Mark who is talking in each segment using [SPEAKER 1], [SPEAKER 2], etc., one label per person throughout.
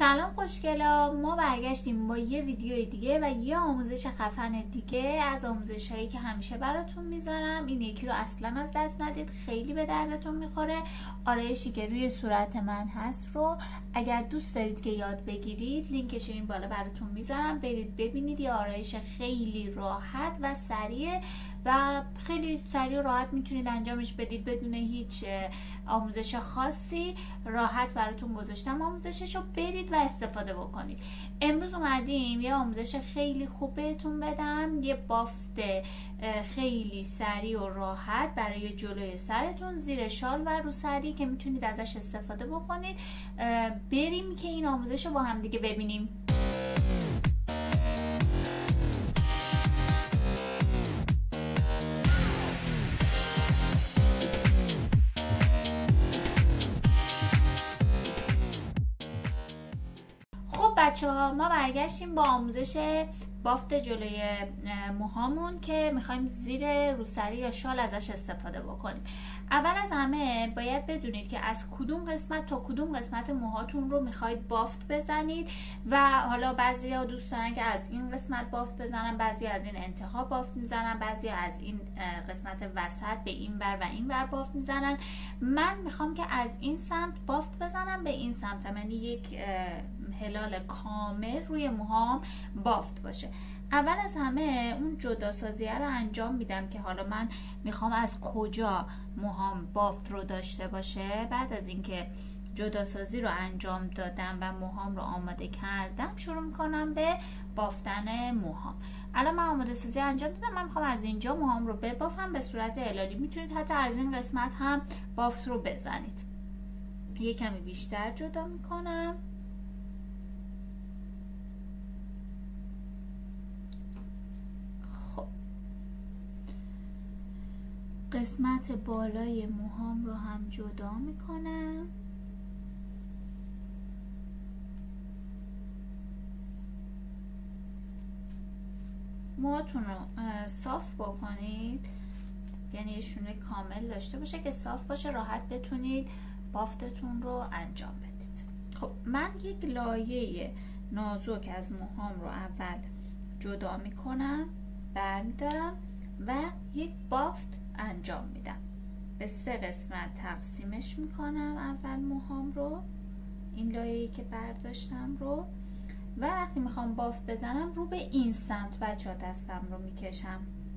[SPEAKER 1] سلام خوشگلا، ما برگشتیم با یه ویدیو دیگه و یه آموزش خفن دیگه از آموزش هایی که همیشه براتون میذارم. این یکی رو اصلا از دست ندید، خیلی به دردتون میخوره. آرایشی که روی صورت من هست رو اگر دوست دارید که یاد بگیرید، لینکش رو این بالا براتون میذارم، برید ببینید. یه آرایش خیلی راحت و سریع و خیلی سریع و راحت میتونید انجامش بدید بدون هیچ آموزش خاصی. راحت براتون گذاشتم آموزشش رو، برید و استفاده بکنید. امروز اومدیم یه آموزش خیلی خوب بهتون بدم، یه بافت خیلی سریع و راحت برای جلوی سرتون، زیر شال و روسری که میتونید ازش استفاده بکنید. بریم که این آموزش رو با هم دیگه ببینیم. بچه‌ها ما برگشتیم با آموزش بافت جلوی موهامون که میخوایم زیر روسری یا شال ازش استفاده بکنیم. اول از همه باید بدونید که از کدوم قسمت تا کدوم قسمت موهاتون رو میخواید بافت بزنید و حالا بعضیا دوست دارن که از این قسمت بافت بزنن، بعضیا از این انتها بافت میزنن، بعضیا از این قسمت وسط به این ور و این ور بافت میزنن. من میخوام که از این سمت بافت بزنم به این سمت، یعنی یک هلال کامل روی موهام بافت باشه. اول از همه اون جداسازیه رو انجام میدم که حالا من میخوام از کجا موهام بافت رو داشته باشه. بعد از اینکه جداسازی رو انجام دادم و موهام رو آماده کردم، شروع میکنم به بافتن موهام. الان من آماده سازی انجام دادم، من میخوام از اینجا موهام رو ببافم به صورت هلالی. میتونید حتی از این قسمت هم بافت رو بزنید. یه کمی بیشتر جدا میکنم. قسمت بالای موهام رو هم جدا میکنم. موهاتون رو صاف بکنید، یعنی یه شونه کامل داشته باشه که صاف باشه، راحت بتونید بافتتون رو انجام بدید. خب من یک لایه نازک از موهام رو اول جدا میکنم، برمیدارم و یک بافت انجام میدم. به 3 قسمت تقسیمش میکنم اول موهام رو، این لایه‌ای که برداشتم رو، و وقتی میخوام بافت بزنم رو به این سمت بچه‌ها دستم رو میکشم.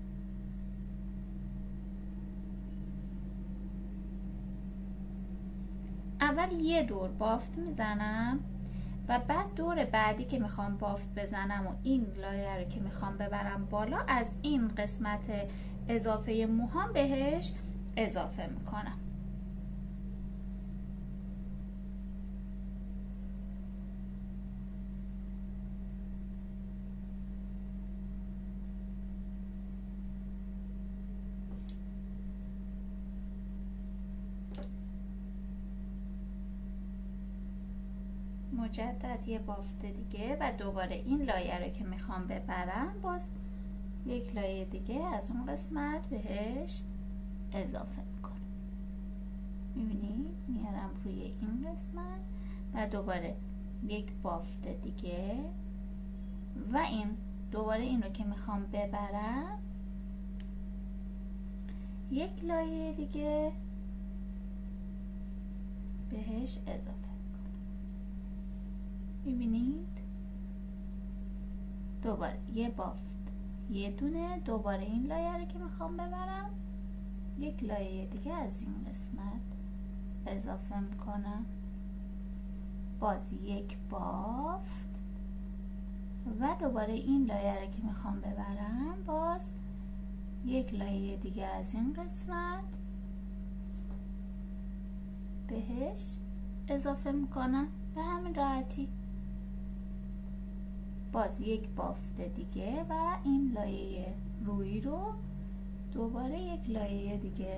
[SPEAKER 1] اول یه دور بافت میزنم و بعد دور بعدی که میخوام بافت بزنم و این لایه رو که میخوام ببرم بالا، از این قسمت اضافه موهام بهش اضافه میکنم. مجدد یه بافت دیگه و دوباره این لایه رو که میخوام ببرم، باز یک لایه دیگه از اون قسمت بهش اضافه میکنم. میبینید میارم روی این قسمت و دوباره یک بافت دیگه و این دوباره این رو که میخوام ببرم، یک لایه دیگه بهش اضافه میکنم. میبینید دوباره یه بافت، یه دونه، دوباره این لایه رو که میخوام ببرم، یک لایه دیگه از این قسمت اضافه میکنم، باز یک بافت و دوباره این لایه رو که میخوام ببرم، باز یک لایه دیگه از این قسمت بهش اضافه میکنم. به همین راحتی باز یک بافت دیگه و این لایه روی رو دوباره یک لایه دیگه.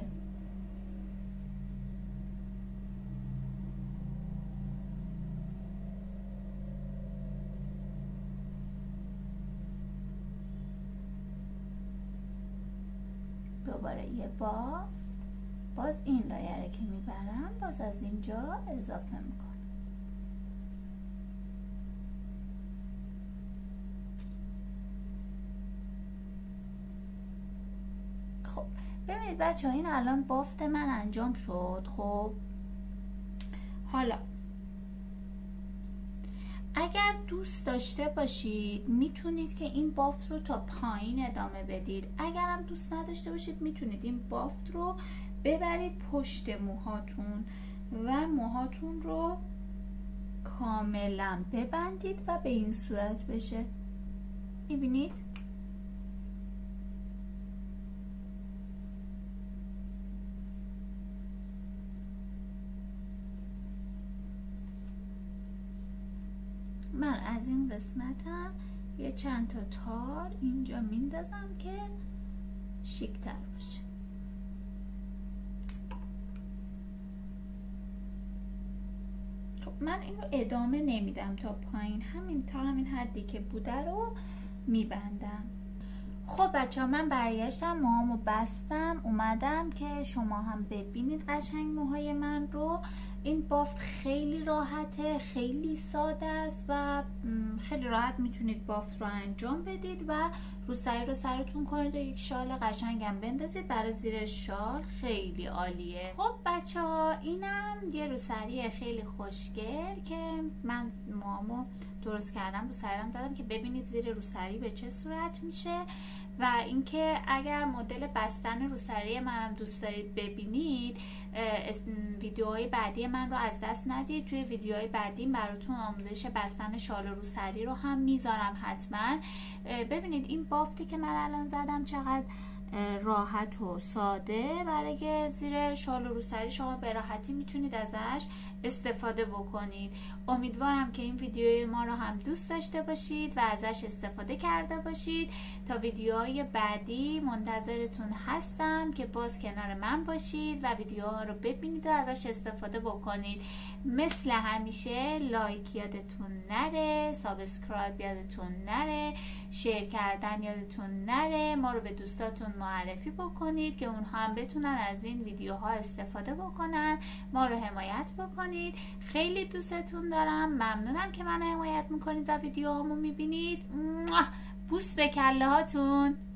[SPEAKER 1] دوباره یه بافت، باز این لایه رو که میبرم باز از اینجا اضافه میکنم. ببینید بچه ها، این الان بافت من انجام شد. خب حالا اگر دوست داشته باشید میتونید که این بافت رو تا پایین ادامه بدید. اگر هم دوست نداشته باشید میتونید این بافت رو ببرید پشت موهاتون و موهاتون رو کاملا ببندید و به این صورت بشه. میبینید؟ من از این قسمتم یه چند تا تار اینجا میندازم که شیک‌تر باشه. خب من اینو ادامه نمیدم تا پایین، همین تا همین حدی که بوده رو میبندم. خب بچه ها، من برگشتم، موهامو بستم، اومدم که شما هم ببینید قشنگ موهای من رو. این بافت خیلی راحته، خیلی ساده است و خیلی راحت میتونید بافت رو انجام بدید و روسری رو سرتون کنید و یک شال قشنگم بندازید برای زیر شال. خیلی عالیه. خب بچه ها، اینم یه روسری خیلی خوشگل که من موهامو درست کردم، روسریم زدم که ببینید زیر روسری به چه صورت میشه. و اینکه اگر مدل بستن روسری منم دوست دارید ببینید، ویدیوهای بعدی من رو از دست ندید. توی ویدیوهای بعدی براتون آموزش بستن شال روسری رو هم میذارم حتما. ببینید این بافتی که من الان زدم چقدر راحت و ساده برای زیر شال و روسری شما به راحتی میتونید ازش استفاده بکنید. امیدوارم که این ویدیوی ما رو هم دوست داشته باشید و ازش استفاده کرده باشید. تا ویدیوهای بعدی منتظرتون هستم که باز کنار من باشید و ویدیوها رو ببینید و ازش استفاده بکنید. مثل همیشه لایک یادتون نره، سابسکرایب یادتون نره، شیر کردن یادتون نره، ما رو به دوستاتون معرفی بکنید که اونها هم بتونن از این ویدیوها استفاده بکنن، ما رو حمایت بکنید. خیلی دوستتون دارم، ممنونم که منو حمایت میکنید و ویدیوهامو میبینید. بوس به کله هاتون.